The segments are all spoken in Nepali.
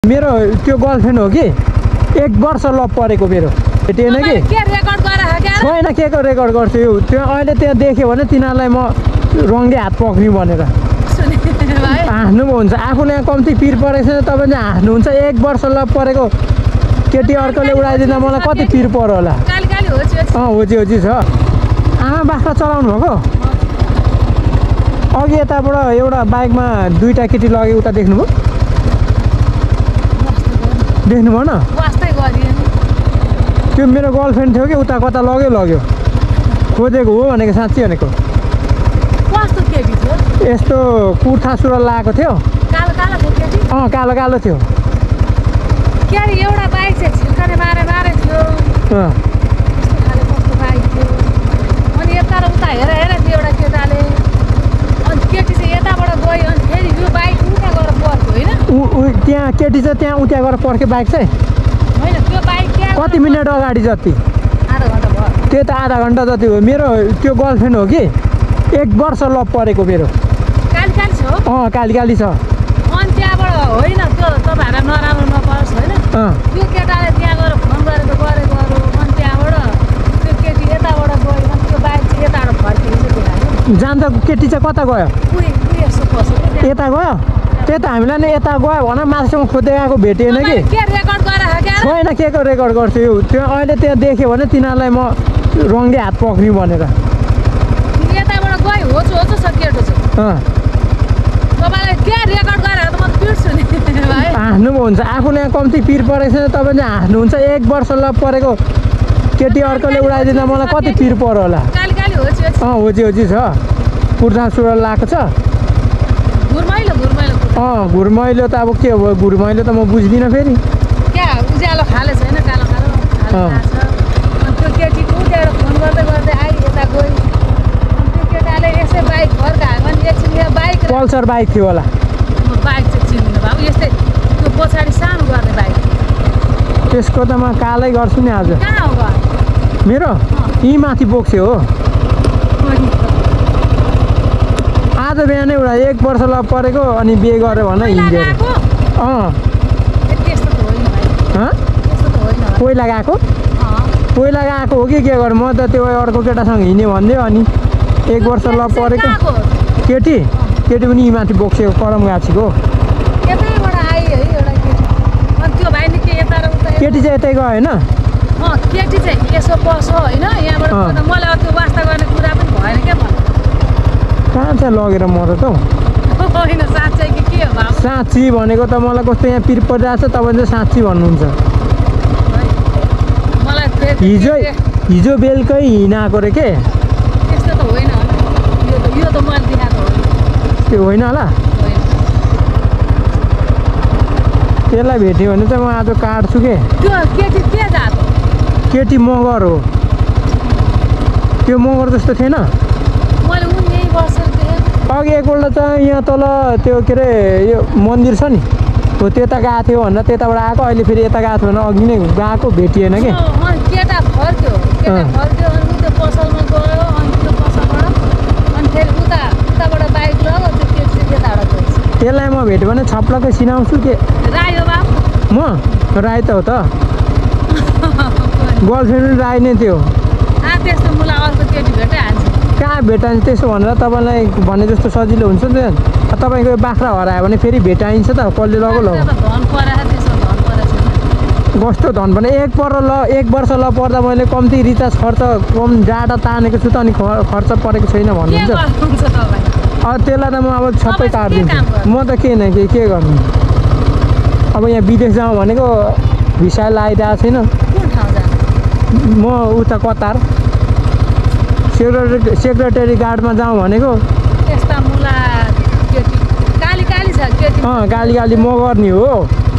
मेरो त्यो गर्लफ्रेन्ड हो कि 1 वर्ष लभ परेको मेरो भेटिएन कि छैन के को रेकर्ड गर्छु यो त्यो अहिले त्यहाँ देख्यो भने तिनीहरूलाई म रङ्गे हात पक्रिनु भनेर हाँस्नु पो हुन्छ आफूले यहाँ कम्ती पिर परेको छैन तपाईँ चाहिँ हाँस्नुहुन्छ 1 वर्ष लभ परेको केटी अर्कोले उडाइदिँदा मलाई कति पिर पर्यो होला होजी छ आमा बाख्रा चलाउनु भएको अघि यताबाट एउटा बाइकमा 2टा केटी लगे उता देख्नुभयो देख्नु भएन त्यो मेरो गर्लफ्रेन्ड थियो कि उता कता लग्यो खोजेको हो भनेको साँच्ची भनेको यस्तो कुर्ता सुरुवाल लगाएको थियो कालो कालो थियो एउटा बाइक चाहिँ छिल्काने मारे थियो अनि यता र उता हेर थियो एउटा केटाले अनि केटी चाहिँ यताबाट गयो अनि फेरि यो बाइक उता गएर पर्यो होइन त्यहाँ केटी चाहिँ त्यहाँ उता गएर पर्ख्यो बाइक चाहिँ होइन त्यो बाइक कति मिनट अगाडि जति आधा घन्टा भयो त्यो त आधा घन्टा जति हो मेरो त्यो गर्लफ्रेन्ड हो कि 1 वर्ष लभ परेको मेरो काली छ काली छ अनि त्यहाँबाट होइन त्यो तपाईँहरूलाई नराम्रो नपरोस् होइन त्यो केटाले त्यहाँ गएर फोन गरेको अनि त्यहाँबाट त्यो केटी यताबाट गयो अनि त्यो बाइक चाहिँ यताबाट फर्किन्छ जान्छ केटी चाहिँ कता गयो यता गयो त्यही त हामीलाई नै यता गयो भने माथिसम्म खोज्दै गएको भेटिएन कि छैन के को रेकर्ड गर्छु यो त्यो अहिले त्यहाँ देख्यो भने तिनीहरूलाई म रङ्गे हात पक्रिनु भनेर यताबाट गयो होचो छ केटो चाहिँ तपाईँलाई के रेकर्ड गरेर त म पिर्छु नि हाँस्नु पो हुन्छ आफूले यहाँ कम्ती पिर परेको छैन तपाईँ चाहिँ हाँस्नुहुन्छ 1 वर्ष लभ परेको केटी अर्कोले उडाइदिँदा मलाई कति पिर पर्यो होला होजी छ कुर्ता सुरुवाल लगाएको छ घुरमैलो त अब के हो घुरमैलो त म बुझ्दिनँ फेरि क्या उज्यालो खाले छैन कालो त्यो केटी उठेर फोन गर्दै आइ यता गयो अनि त्यो केटाले यसै बाइक फर्कायो भने एकछिन यहाँ बाइक पल्सर बाइक थियो होला बाइक चाहिँ चिन्दिनँ बाबु यस्तै त्यो पछाडि सानो गर्ने बाइक त्यसको त म कालै गर्छु नि आज कहाँ हो घर मेरो यहीँ माथि बोक्स्यो हो आज बिहानै एउटा 1 वर्ष लभ परेको अनि बिहे गर्यो भने हिँडेर पहिला गएको हो कि के गर्नु म त त्यो अर्को केटासँग हिँड्यो भनिदियो अनि 1 वर्ष लभ परेको केटी पनि यहीँ माथि बोक्सेको करम गाछीको केटी चाहिँ यतै गयो होइन केटी चाहिँ यसो बस्यो होइन यहाँबाट मलाई त्यो वास्ता गर्ने कुरा पनि भएन क्या कहाँ चाहिँ लगेर मर्यो त होइन साँच्चै कि के हो साँच्ची भनेको त मलाई कस्तो यहाँ पिर परिरहेको छ तपाईँ चाहिँ साँच्ची भन्नुहुन्छ हिजो बेलुकै हिँडाएको रे के त्यस्तो त होइन यो त मैले देखाएको हो त्यो होइन होला त्यसलाई भेट्यो भने चाहिँ म आज काट्छु के त्यो केटी के जात हो केटी मगर हो त्यो मगर जस्तो थिएन मैले उनी वर्ष अघि एकपल्ट चाहिँ यहाँ तल त्यो के अरे यो मन्दिर छ नि हो त्यता गएको थियो भनेर त्यताबाट आएको अहिले फेरि यता गएको थियो भने अघि नै गएको भेटिएन कि केटा फर्क्यो अनि त्यो पसलमा गयो अनि त्यो पसलबाट अनि फेरि उताबाट बाइक लग्यो त्यो केटी चाहिँ त्यताबाट गएछ त्यसलाई म भेट्यो भने छप्लकै सिनाउँछु के राई हो बाबु म राई त हो त गर्लफ्रेन्ड पनि राई नै थियो त्यस्तो मलाई अर्को केटी भेटाइहाल्छ कहाँ भेटाइन्छ त्यसो भनेर तपाईँलाई भने जस्तो सजिलो हुन्छ नि त तपाईँको बाख्रा हरायो भने फेरि भेटाइन्छ त कसले लगो कस्तो धन भने 1 वर्ष ल पर्दा मैले कम्ती रिचार्ज खर्च कम डाटा तानेको छु त अनि खर्च परेको छैन भन्नुहुन्छ त्यसलाई त म अब सबै काटिदिन्छु म त के गर्नु अब यहाँ विदेश जाउँ भनेको भिसा लगाइरहेको छैन म उता कतार सेक्रेटरी गार्डमा जाउँ भनेको काली मगर नि हो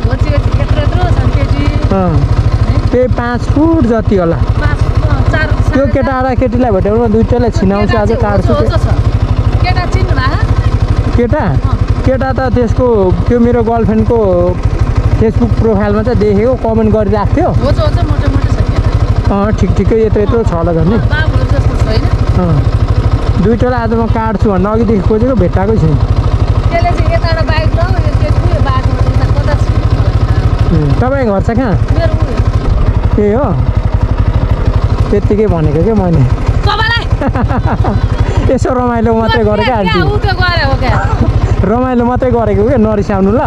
त्यही 5 फुट जति होला त्यो केटा र केटीलाई भेट्यो भने दुईटालाई छिनाउँछु आज काट्छु केटा त त्यसको त्यो मेरो गर्लफ्रेन्डको फेसबुक प्रोफाइलमा चाहिँ देखेको कमेन्ट गरिरहेको थियो ठिकै यत्रो छ होला झन् दुईटालाई आज म काट्छु भन्दा अघिदेखि खोजेको भेटाएकै छैन तपाईँको घर चाहिँ कहाँ? मेरो उयो ए हो त्यत्तिकै भनेको क्या मैले तपाईँलाई यसो रमाइलो मात्रै गरेको आन्टी ऊ त्यो गरे हो क्या रमाइलो मात्रै गरेको क्या नरिसाउनु ल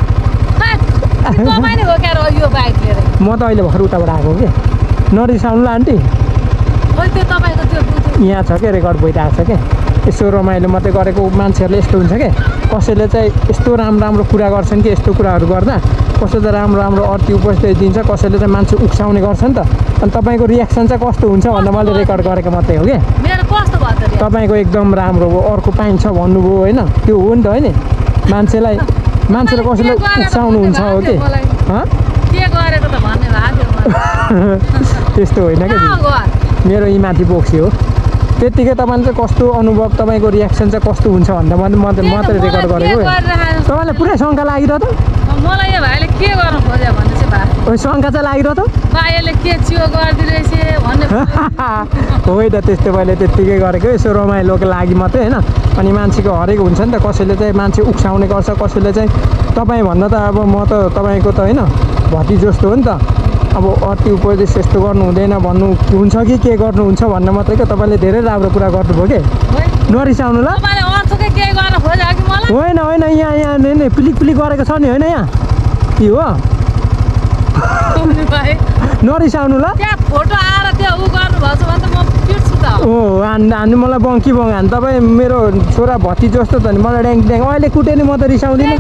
तपाईँ हो क्या यो बाइक लिएर म त अहिले भर्खर उताबाट आएको कि नरिसाउनु ल आन्टी खोइ त्यो तपाईँको त्यो यहाँ छ क्या रेकर्ड भइरहेको छ क्या यसो रमाइलो मात्रै गरेको मान्छेहरूले यस्तो हुन्छ क्या कसैले चाहिँ यस्तो राम्रो कुरा गर्छन् कि यस्तो कुराहरू गर्दा कसैले राम्रो राम्रो अति उपस्थित दिन्छ कसैले चाहिँ मान्छे उक्साउने गर्छ नि त अनि तपाईँको रियाक्सन चाहिँ कस्तो हुन्छ भनेर मैले रेकर्ड गरेको मात्रै हो क्या मेरो कस्तो भयो त तपाईँको एकदम राम्रो हो अर्को पाइन्छ भन्नुभयो होइन त्यो हो नि त होइन मान्छेले कसैले उक्साउनु हुन्छ हो कि के गरेको त भन्ने भएको त्यस्तो होइन क्या मेरो यी माथि बोक्सी हो त्यत्तिकै तपाईँले चाहिँ कस्तो अनुभव तपाईँको रियाक्सन चाहिँ कस्तो हुन्छ भनेर मात्रै रेकर्ड गरेको तपाईँलाई पुरै शङ्का लागिरह त मलाई यो भाइले के गर्नु खोज्यो भने चाहिँ भाइ शङ्का चाहिँ लागिरह त भाइले के चियो गरिदिरहेछ भन्ने होइन त्यस्तो मैले त्यत्तिकै गरेको यसो रमाइलोको लागि मात्रै होइन अनि मान्छेको हरेक हुन्छ नि त कसैले चाहिँ मान्छे उक्साउने गर्छ कसैले चाहिँ तपाईँभन्दा त अब म त तपाईँको त होइन भति जस्तो हो नि त अब अति उपदेश यस्तो गर्नु हुँदैन भन्नु हुन्छ कि के गर्नुहुन्छ भन्ने मात्रै क्या तपाईँले धेरै राम्रो कुरा गर्नुभयो कि नरिसाउनु ल होइन होइन यहाँ नै पिलिक गरेको छ नि होइन यहाँ के हो नरिसाउनु ल ओ हान्नु मलाई बङ्की बङ हान्नु तपाईँ मेरो छोरा भति जस्तो त नि मलाई ड्याङ ड्याङ अहिले कुटे नि म त रिसाउँदिनँ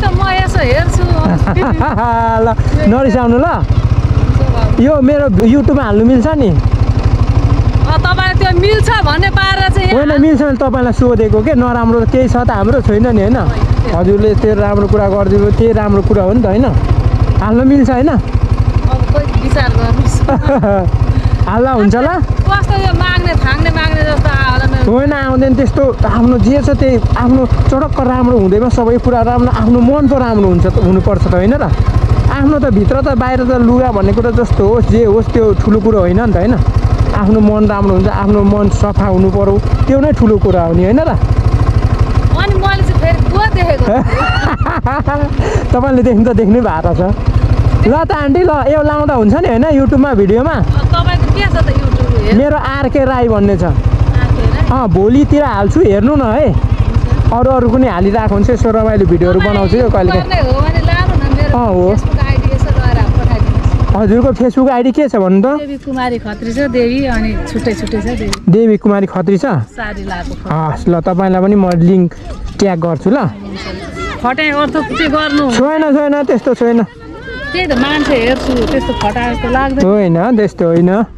ल नरिसाउनु ल यो मेरो युट्युबमा हाल्नु मिल्छ नि होइन मिल्छ भने तपाईँलाई सोधेको के नराम्रो केही छ त हाम्रो छैन नि होइन हजुरले त्यो राम्रो कुरा गरिदिनु त्यही राम्रो कुरा हो नि त होइन हाल्नु मिल्छ होइन हाल्दा हुन्छ ल होइन आउँदैन त्यस्तो आफ्नो जे छ त्यही आफ्नो चडक्क राम्रो हुँदैमा सबै कुरा राम्रो आफ्नो मन त राम्रो हुनुपर्छ त होइन र आफ्नो त भित्र त बाहिर त लुगा भन्ने कुरा जस्तो होस् जे होस् त्यो ठुलो कुरो होइन नि त होइन आफ्नो मन राम्रो हुन्छ आफ्नो मन सफा हुनु पर्यो त्यो नै ठुलो कुरा हो नि होइन र तपाईँले देख्नु त देख्नै भएको छ ल त आन्टी ल यो लाउँदा हुन्छ नि होइन युट्युबमा भिडियोमा मेरो आरके राई भन्ने छ भोलितिर हाल्छु हेर्नु न है अरू पनि हालिरहेको हुन्छ यसो रमाइलो भिडियोहरू बनाउँछु यो कहिले हो हजुरको फेसबुक आइडी के छ भन्नु त देवी कुमारी खत्री छ देवी अनि छुट्टै छुट्टै छ देवी कुमारी खत्री छ साडी लाको हस् ल तपाईँलाई पनि म लिङ्क ट्याग गर्छु ल फटाइ अर्थ के गर्नु छैन त्यस्तो छैन त्यही त मान्छे हेर्छु त्यस्तो फटाएको लाग्दैन होइन त्यस्तो होइन